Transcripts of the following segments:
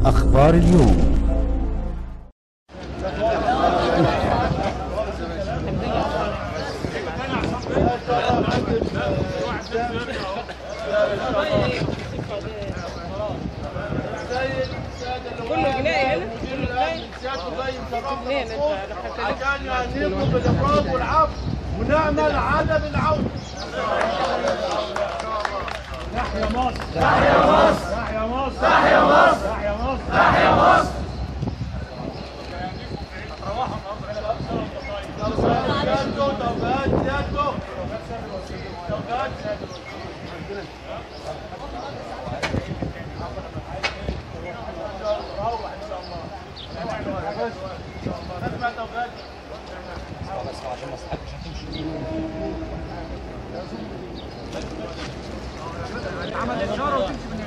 أخبار اليوم. كله جنائي هنا، كله جنائي عشان نقوم بالإفراج والعفو ونعمل عدم العودة. تحيا مصر، تحيا مصر، تحيا مصر، تحيا مصر، تحيا مصر، تحيا مصر. عمل اشاره وتمشي من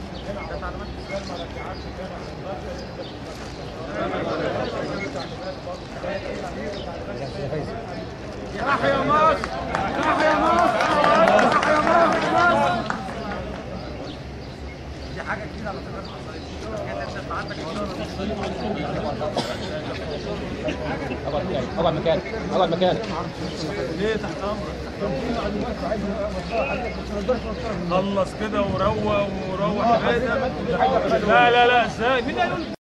هنا. تحيا مصر، تحيا مصر، تحيا مصر. دي حاجه جديده على فكره ما حصلتش. اقعد مكانك، اقعد مكانك. ليه تحت امرك؟ خلص كده وروق بيتك. لا ازاي؟ مين قال